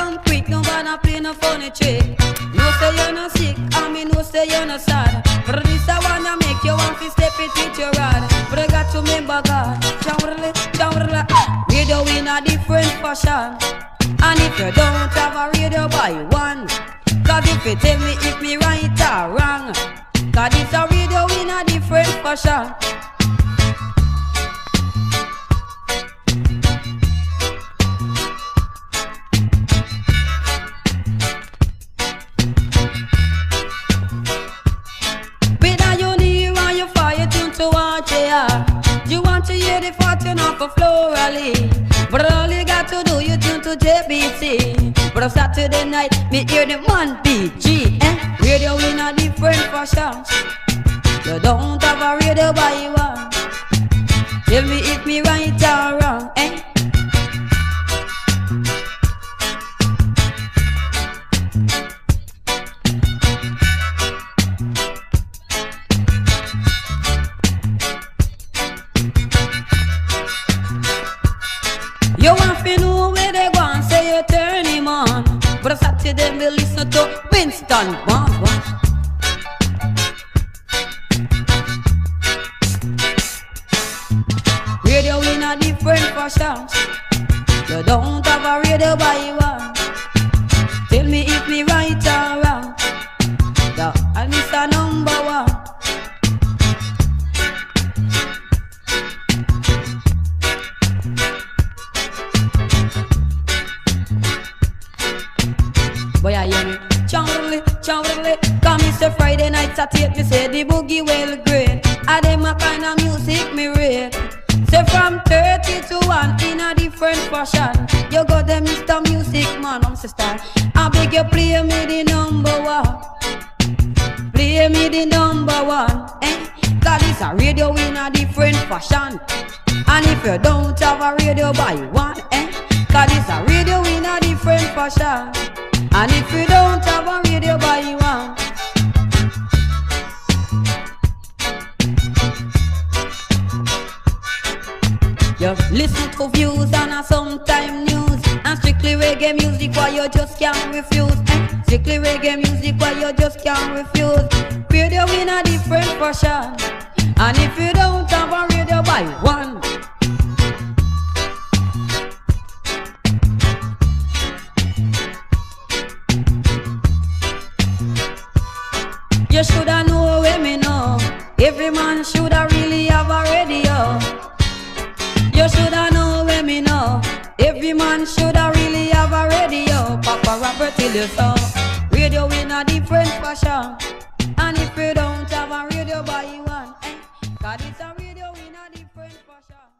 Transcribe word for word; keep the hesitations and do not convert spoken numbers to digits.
come quick, no gonna play no funny trick. No say you're not sick, I mean no say you're not sad. But this I wanna make you want to step it with your rod. But I got to remember God, chowrle, chowrle. Radio in a different fashion. And if you don't have a radio, buy one. Cause if you tell me if me right or wrong, cause it's a radio in a different fashion. You want to hear the fortune of a florally, but all you got to do, you tune to J B C. But on Saturday night, me hear the man P G, eh? Radio in a different fashion. You don't have a radio by one. Tell me if me right or wrong, eh? You want to know where they go and say you turn him on. But Saturday we listen to Winston Bond. Radio in a different fashion. You don't have a radio by one. Tell me if me right or wrong. The and it's a number one. Boy, I hear me chowrle, chowrle. Come Mister Friday nights I take me say the boogie well great. I dem a kind of music me rate. Say from thirty to one in a different fashion. You got them Mister Music man, I'm sister. I beg you play me the number one. Play me the number one, eh? Cause it's a radio in a different fashion. And if you don't have a radio, buy one, eh? Cause it's a radio in a different fashion. And if you don't have a radio, buy one. You listen to views and a sometime news. And strictly reggae music why you just can't refuse, eh? Strictly reggae music why you just can't refuse. Radio in a different fashion. And if you don't have a radio, buy one. You shoulda know where me know. Every man shoulda really have a radio. You shoulda know where me know. Every man shoulda really have a radio. Papa rapper till you saw. Radio in a different fashion. And if you don't have a radio, buy one, eh? Cause it's a radio in a different fashion.